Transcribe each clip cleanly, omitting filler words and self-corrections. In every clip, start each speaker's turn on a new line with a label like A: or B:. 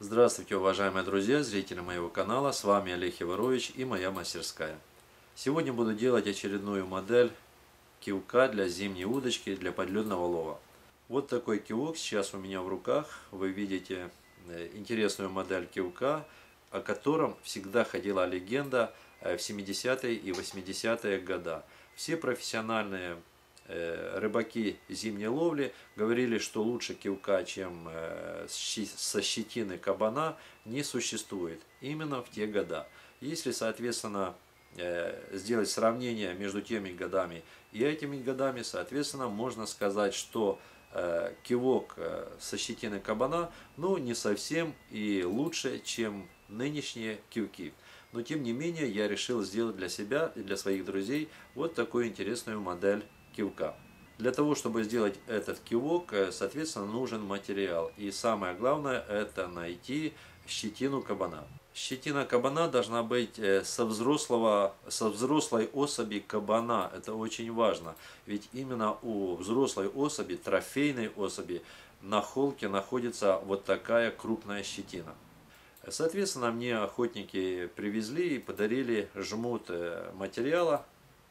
A: Здравствуйте, уважаемые друзья, зрители моего канала, с вами Олег Яворович и моя мастерская. Сегодня буду делать очередную модель кивка для зимней удочки, для подледного лова. Вот такой кивок сейчас у меня в руках. Вы видите интересную модель кивка, о котором всегда ходила легенда в 70-е и 80-е годы. Все профессиональные рыбаки зимней ловли говорили, что лучше кивка, чем со щетины кабана, не существует именно в те года. Если, соответственно, сделать сравнение между теми годами и этими годами, соответственно, можно сказать, что кивок со щетины кабана, ну, не совсем и лучше, чем нынешние кивки. Но, тем не менее, я решил сделать для себя и для своих друзей вот такую интересную модель кивка. Для того, чтобы сделать этот кивок, соответственно, нужен материал. И самое главное, это найти щетину кабана. Щетина кабана должна быть со взрослой особи кабана. Это очень важно. Ведь именно у взрослой особи, трофейной особи, на холке находится вот такая крупная щетина. Соответственно, мне охотники привезли и подарили жмут материала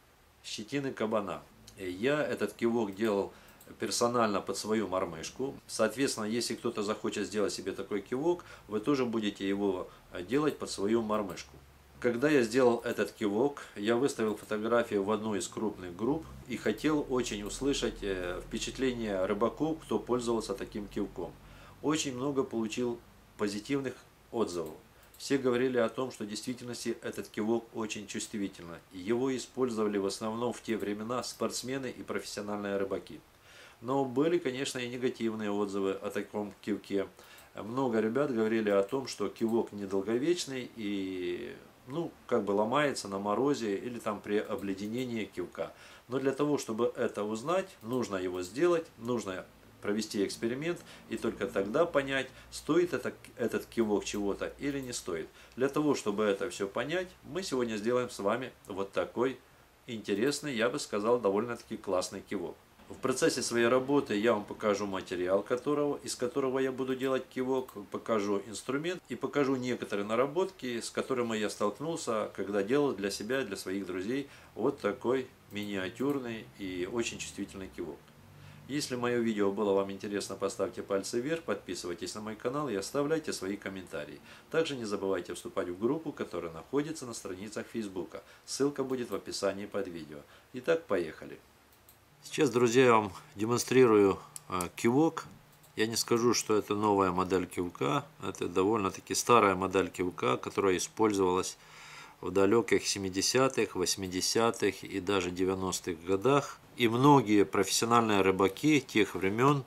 A: щетины кабана. Я этот кивок делал персонально под свою мормышку. Соответственно, если кто-то захочет сделать себе такой кивок, вы тоже будете его делать под свою мормышку. Когда я сделал этот кивок, я выставил фотографию в одну из крупных групп и хотел очень услышать впечатление рыбаков, кто пользовался таким кивком. Очень много получил позитивных отзывов. Все говорили о том, что в действительности этот кивок очень чувствительный. Его использовали в основном в те времена спортсмены и профессиональные рыбаки. Но были, конечно, и негативные отзывы о таком кивке. Много ребят говорили о том, что кивок недолговечный и как бы ломается на морозе или там при обледенении кивка. Но для того, чтобы это узнать, нужно его сделать, нужно провести эксперимент и только тогда понять, стоит этот кивок чего-то или не стоит. Для того, чтобы это все понять, мы сегодня сделаем с вами вот такой интересный, я бы сказал, довольно-таки классный кивок. В процессе своей работы я вам покажу материал, из которого я буду делать кивок, покажу инструмент и покажу некоторые наработки, с которыми я столкнулся, когда делал для себя, для своих друзей вот такой миниатюрный и очень чувствительный кивок. Если мое видео было вам интересно, поставьте пальцы вверх, подписывайтесь на мой канал и оставляйте свои комментарии. Также не забывайте вступать в группу, которая находится на страницах Фейсбука. Ссылка будет в описании под видео. Итак, поехали. Сейчас, друзья, я вам демонстрирую кивок. Я не скажу, что это новая модель кивка. Это довольно-таки старая модель кивка, которая использовалась в далеких 70-х, 80-х и даже 90-х годах. И многие профессиональные рыбаки тех времен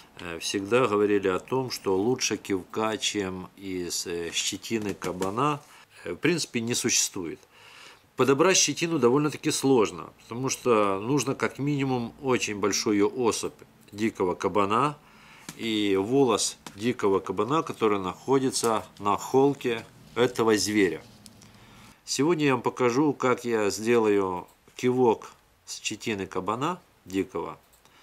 A: всегда говорили о том, что лучше кивка, чем из щетины кабана, в принципе, не существует. Подобрать щетину довольно-таки сложно, потому что нужно как минимум очень большую особь дикого кабана и волос дикого кабана, который находится на холке этого зверя. Сегодня я вам покажу, как я сделаю кивок с щетины кабана дикого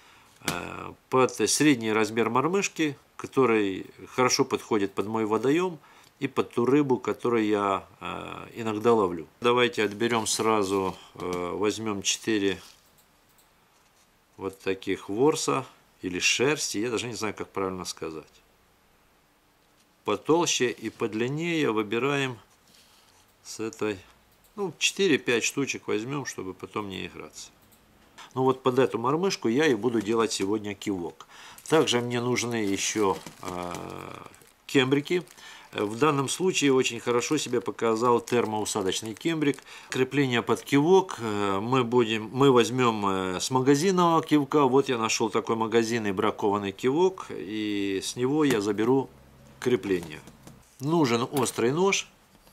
A: под средний размер мормышки, который хорошо подходит под мой водоем и под ту рыбу, которую я иногда ловлю. Давайте отберем сразу, возьмем 4 вот таких ворса или шерсти, я даже не знаю, как правильно сказать. Потолще и подлиннее выбираем с этой, 4-5 штучек возьмем, чтобы потом не играться. Вот под эту мормышку я и буду делать сегодня кивок. Также мне нужны еще кембрики. В данном случае очень хорошо себя показал термоусадочный кембрик. Крепление под кивок мы возьмем с магазинного кивка. Вот я нашел такой магазинный бракованный кивок, и с него я заберу крепление. Нужен острый нож.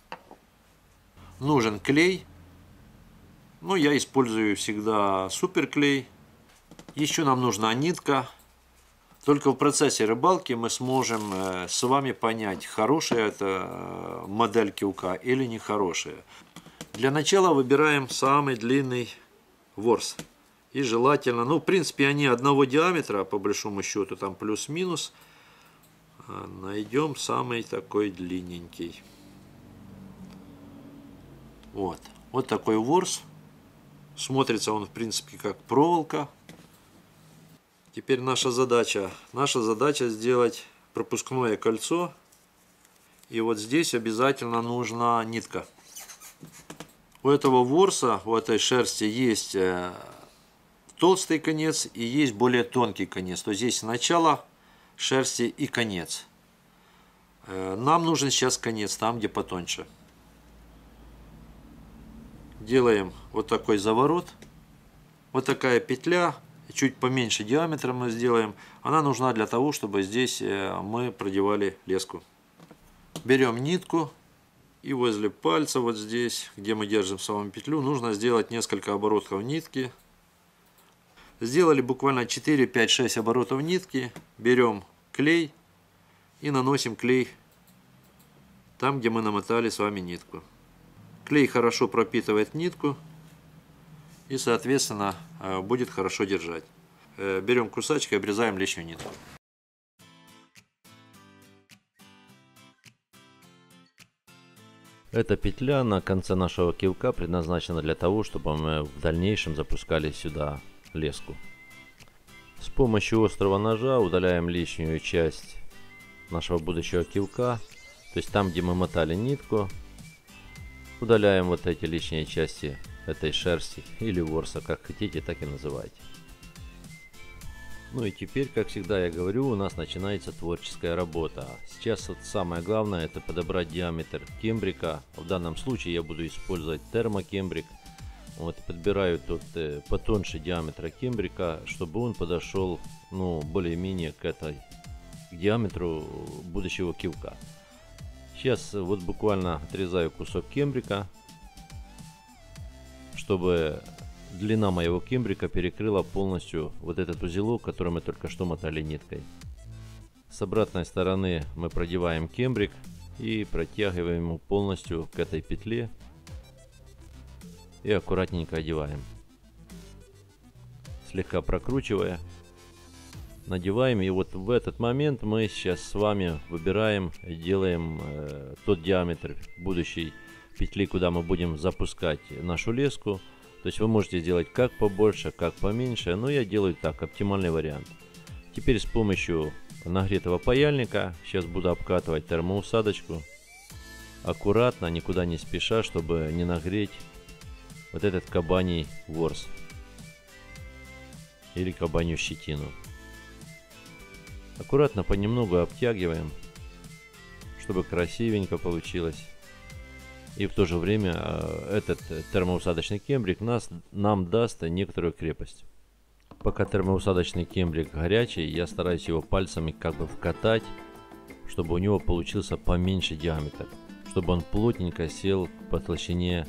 A: Нужен клей. Я использую всегда суперклей. Еще нам нужна нитка. Только в процессе рыбалки мы сможем с вами понять, хорошая это модель кивка или нехорошая. Для начала выбираем самый длинный ворс. И желательно, в принципе, они одного диаметра, по большому счету, там плюс-минус. найдем самый такой длинненький. Вот такой ворс. Смотрится он в принципе как проволока. Теперь наша задача сделать пропускное кольцо. И вот здесь обязательно нужна нитка. У этого ворса, у этой шерсти есть толстый конец и есть более тонкий конец. То есть здесь начало шерсти и конец. Нам нужен сейчас конец, там где потоньше. Делаем вот такой заворот. Вот такая петля. Чуть поменьше диаметра мы сделаем. Она нужна для того, чтобы здесь мы продевали леску. Берем нитку и возле пальца, вот здесь, где мы держим саму петлю, нужно сделать несколько оборотов нитки. Сделали буквально 4, 5, 6 оборотов нитки. Берем клей и наносим клей там, где мы намотали с вами нитку. Клей хорошо пропитывает нитку и, соответственно, будет хорошо держать. Берем кусачек и обрезаем лишнюю нитку.
B: Эта петля на конце нашего кивка предназначена для того, чтобы мы в дальнейшем запускали сюда леску. С помощью острого ножа удаляем лишнюю часть нашего будущего кивка. То есть там, где мы мотали нитку, удаляем вот эти лишние части этой шерсти или ворса, как хотите, так и называйте. Ну и теперь, как всегда я говорю, у нас начинается творческая работа. Сейчас вот самое главное — это подобрать диаметр кембрика. В данном случае я буду использовать термокембрик. Вот, подбираю тут потоньше диаметра кембрика, чтобы он подошел, ну, более-менее к диаметру будущего кивка. Сейчас вот буквально отрезаю кусок кембрика, чтобы длина моего кембрика перекрыла полностью вот этот узелок, который мы только что мотали ниткой. С обратной стороны мы продеваем кембрик и протягиваем его полностью к этой петле и аккуратненько одеваем. Слегка прокручивая, надеваем, и вот в этот момент мы сейчас с вами выбираем, делаем тот диаметр будущей петли, куда мы будем запускать нашу леску. То есть вы можете сделать как побольше, как поменьше, но я делаю так, оптимальный вариант. Теперь с помощью нагретого паяльника сейчас буду обкатывать термоусадочку. Аккуратно, никуда не спеша, чтобы не нагреть вот этот кабаний ворс или кабанью щетину. Аккуратно понемногу обтягиваем, чтобы красивенько получилось. И в то же время этот термоусадочный кембрик нам даст некоторую крепость. Пока термоусадочный кембрик горячий, я стараюсь его пальцами как бы вкатать, чтобы у него получился поменьше диаметр, чтобы он плотненько сел по толщине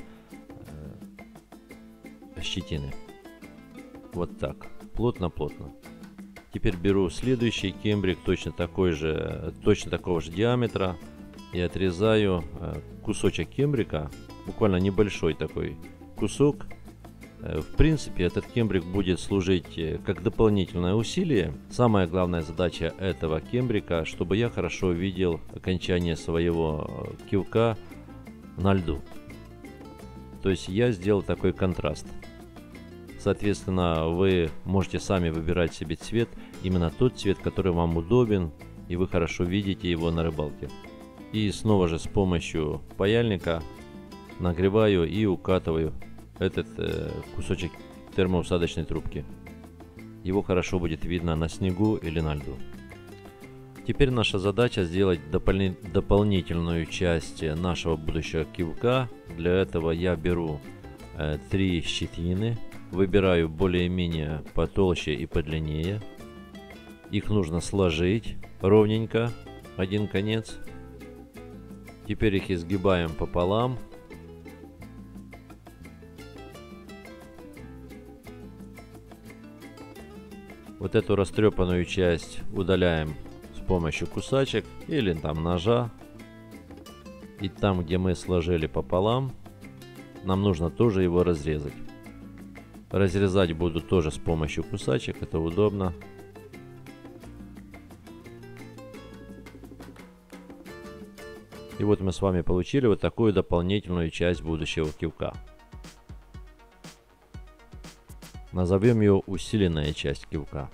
B: щетины. Вот так, плотно-плотно. Теперь беру следующий кембрик, точно такого же диаметра, и отрезаю кусочек кембрика, буквально небольшой такой кусок. В принципе, этот кембрик будет служить как дополнительное усилие. Самая главная задача этого кембрика, чтобы я хорошо видел окончание своего кивка на льду. То есть я сделал такой контраст. Соответственно, вы можете сами выбирать себе цвет, именно тот цвет, который вам удобен, и вы хорошо видите его на рыбалке. И снова же с помощью паяльника нагреваю и укатываю этот кусочек термоусадочной трубки. Его хорошо будет видно на снегу или на льду. Теперь наша задача сделать дополнительную часть нашего будущего кивка. Для этого я беру 3 щетины, выбираю более-менее потолще и подлиннее. Их нужно сложить ровненько, один конец. Теперь их изгибаем пополам. Вот эту растрепанную часть удаляем с помощью кусачек или там ножа. И там, где мы сложили пополам, нам нужно тоже его разрезать. Разрезать буду тоже с помощью кусачек, это удобно. И вот мы с вами получили вот такую дополнительную часть будущего кивка. Назовем ее усиленная часть кивка.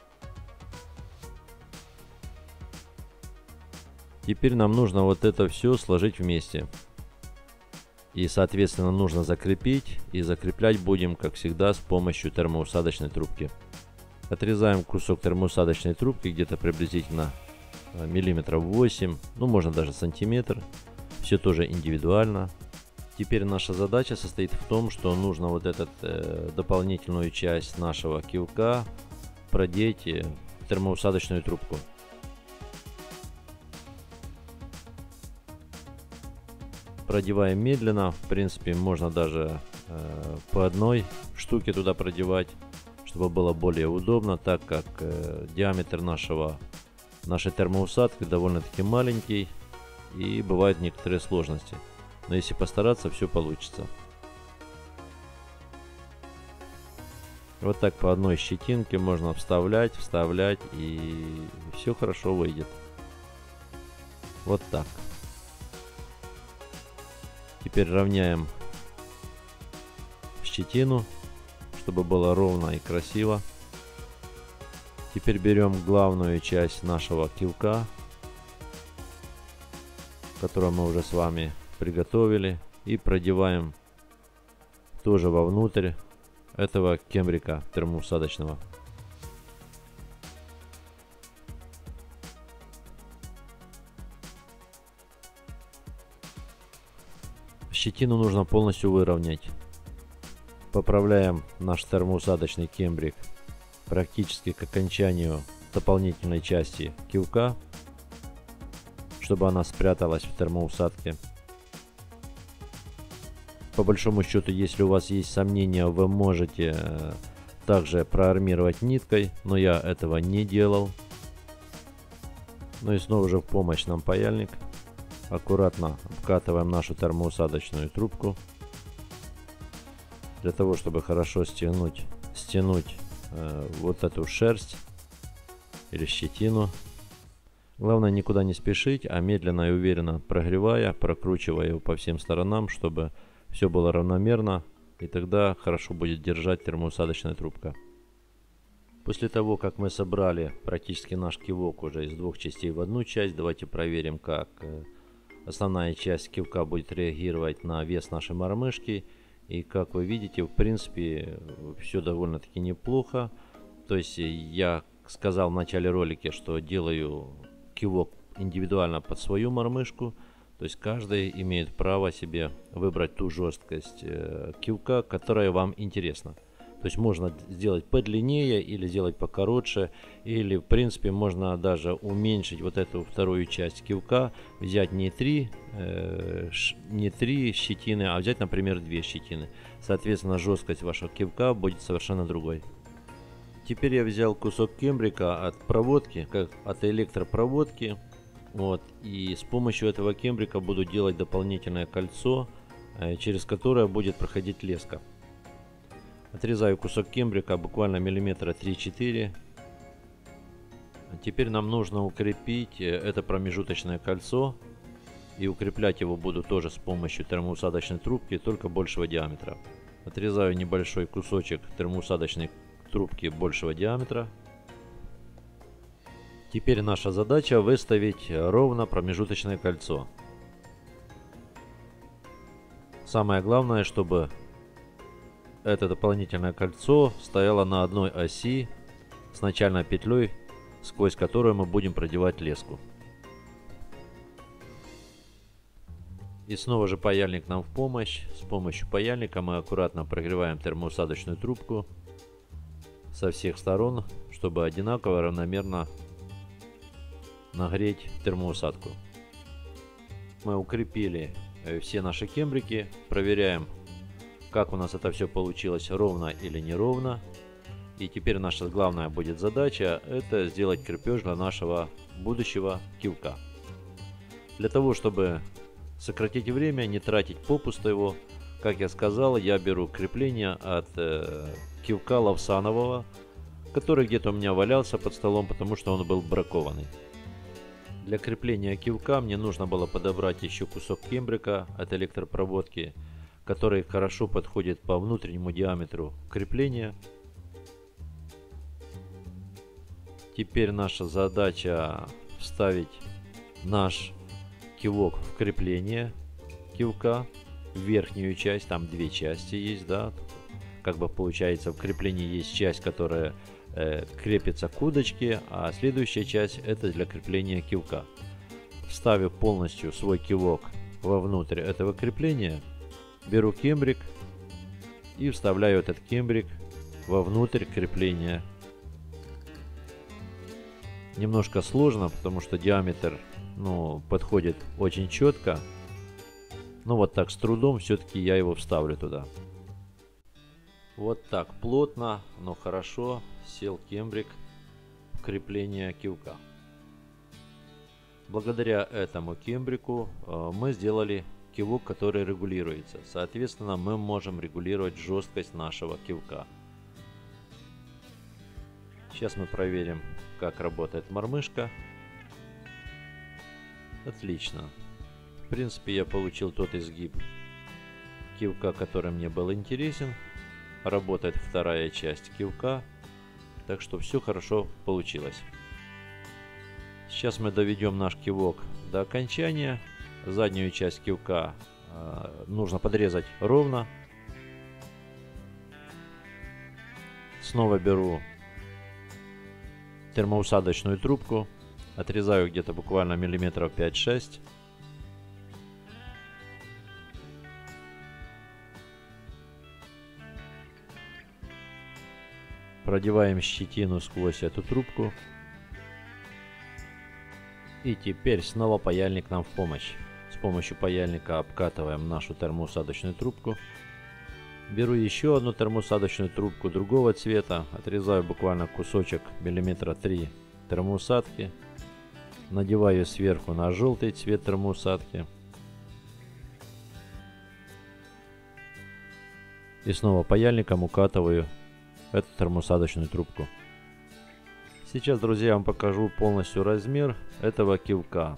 B: Теперь нам нужно вот это все сложить вместе. И, соответственно, нужно закрепить. И закреплять будем, как всегда, с помощью термоусадочной трубки. Отрезаем кусок термоусадочной трубки, где-то приблизительно миллиметров 8, ну можно даже сантиметр. Все тоже индивидуально. Теперь наша задача состоит в том, что нужно вот эту дополнительную часть нашего кивка продеть в термоусадочную трубку. Продеваем медленно, в принципе можно даже по одной штуке туда продевать, чтобы было более удобно, так как диаметр нашей термоусадки довольно-таки маленький и бывают некоторые сложности. Но если постараться, все получится. Вот так по одной щетинке можно вставлять и все хорошо выйдет. Вот так. Теперь равняем щетину, чтобы было ровно и красиво. Теперь берем главную часть нашего кивка, которую мы уже с вами приготовили, и продеваем тоже вовнутрь этого кембрика термоусадочного. Щетину нужно полностью выровнять. Поправляем наш термоусадочный кембрик практически к окончанию дополнительной части кивка, чтобы она спряталась в термоусадке. По большому счету, если у вас есть сомнения, вы можете также проармировать ниткой, но я этого не делал. Ну и снова же в помощь нам паяльник. Аккуратно вкатываем нашу термоусадочную трубку для того, чтобы хорошо стянуть вот эту шерсть или щетину. Главное никуда не спешить, а медленно и уверенно прогревая, прокручивая его по всем сторонам, чтобы все было равномерно, и тогда хорошо будет держать термоусадочная трубка. После того, как мы собрали практически наш кивок уже из двух частей в одну часть, давайте проверим, как основная часть кивка будет реагировать на вес нашей мормышки. И как вы видите, в принципе, все довольно-таки неплохо. То есть я сказал в начале ролика, что делаю кивок индивидуально под свою мормышку. То есть каждый имеет право себе выбрать ту жесткость кивка, которая вам интересна. То есть можно сделать подлиннее или сделать покороче, или в принципе можно даже уменьшить вот эту вторую часть кивка, взять не три щетины, а взять, например, 2 щетины. Соответственно, жесткость вашего кивка будет совершенно другой. Теперь я взял кусок кембрика от проводки, от электропроводки, вот, и с помощью этого кембрика буду делать дополнительное кольцо, через которое будет проходить леска. Отрезаю кусок кембрика буквально миллиметра 3-4. Теперь нам нужно укрепить это промежуточное кольцо. И укреплять его буду тоже с помощью термоусадочной трубки, только большего диаметра. Отрезаю небольшой кусочек термоусадочной трубки большего диаметра. Теперь наша задача выставить ровно промежуточное кольцо. Самое главное, чтобы это дополнительное кольцо стояло на одной оси с начальной петлей, сквозь которую мы будем продевать леску. И снова же паяльник нам в помощь. С помощью паяльника мы аккуратно прогреваем термоусадочную трубку со всех сторон, чтобы одинаково равномерно нагреть термоусадку. Мы укрепили все наши кембрики. Проверяем, как у нас это все получилось, ровно или неровно. И теперь наша главная будет задача — это сделать крепеж для нашего будущего кивка. Для того, чтобы сократить время, не тратить попусту его, как я сказал, я беру крепление от кивка лавсанового, который где-то у меня валялся под столом, потому что он был бракованный. Для крепления кивка мне нужно было подобрать еще кусок кембрика от электропроводки, который хорошо подходит по внутреннему диаметру крепления. Теперь наша задача вставить наш кивок в крепление кивка, в верхнюю часть, там две части есть, да, как бы получается в креплении есть часть, которая крепится к удочке, а следующая часть это для крепления кивка. Вставив полностью свой кивок вовнутрь этого крепления, беру кембрик и вставляю этот кембрик вовнутрь крепления. Немножко сложно, потому что диаметр подходит очень четко, но вот так с трудом все-таки я его вставлю туда. Вот так плотно, но хорошо сел кембрик в крепление кивка. Благодаря этому кембрику мы сделали кивок, который регулируется. Соответственно, мы можем регулировать жесткость нашего кивка. Сейчас мы проверим, как работает мормышка. Отлично. В принципе, я получил тот изгиб кивка, который мне был интересен. Работает вторая часть кивка, так что все хорошо получилось. Сейчас мы доведем наш кивок до окончания. Заднюю часть кивка нужно подрезать ровно. Снова беру термоусадочную трубку, отрезаю где-то буквально миллиметров 5-6. Продеваем щетину сквозь эту трубку. И теперь снова паяльник нам в помощь. С помощью паяльника обкатываем нашу термоусадочную трубку. Беру еще одну термоусадочную трубку другого цвета. Отрезаю буквально кусочек миллиметра 3 термоусадки. Надеваю сверху на желтый цвет термоусадки. И снова паяльником укатываю эту термоусадочную трубку. Сейчас, друзья, я вам покажу полностью размер этого кивка.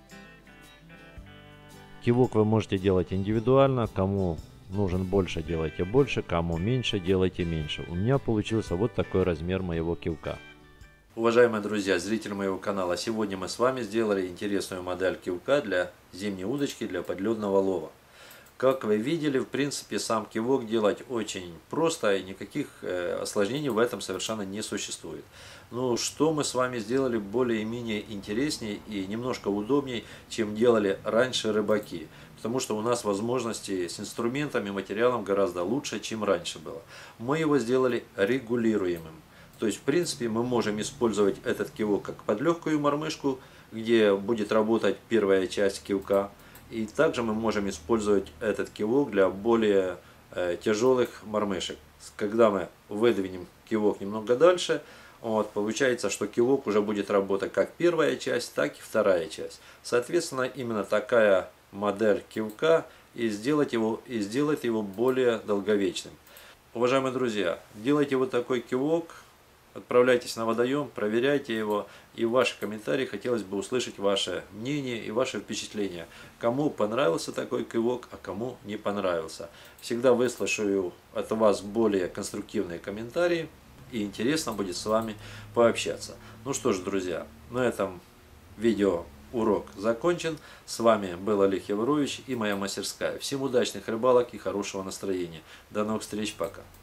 B: Кивок вы можете делать индивидуально. Кому нужен больше, делайте больше. Кому меньше, делайте меньше. У меня получился вот такой размер моего кивка.
A: Уважаемые друзья, зрители моего канала, сегодня мы с вами сделали интересную модель кивка для зимней удочки, для подледного лова. Как вы видели, в принципе, сам кивок делать очень просто, и никаких осложнений в этом совершенно не существует. Но что мы с вами сделали более-менее интереснее и немножко удобнее, чем делали раньше рыбаки. Потому что у нас возможности с инструментами, материалом гораздо лучше, чем раньше было. Мы его сделали регулируемым. То есть, в принципе, мы можем использовать этот кивок как под легкую мормышку, где будет работать первая часть кивка. И также мы можем использовать этот кивок для более тяжелых мормышек. Когда мы выдвинем кивок немного дальше, получается, что кивок уже будет работать как первая часть, так и вторая часть. Соответственно, именно такая модель кивка и сделает его более долговечным. Уважаемые друзья, делайте вот такой кивок. Отправляйтесь на водоем, проверяйте его, и в ваших комментариях хотелось бы услышать ваше мнение и ваше впечатление. Кому понравился такой кивок, а кому не понравился. Всегда выслушаю от вас более конструктивные комментарии, и интересно будет с вами пообщаться. Ну что ж, друзья, на этом видео урок закончен. С вами был Олег Яворович и моя мастерская. Всем удачных рыбалок и хорошего настроения. До новых встреч, пока.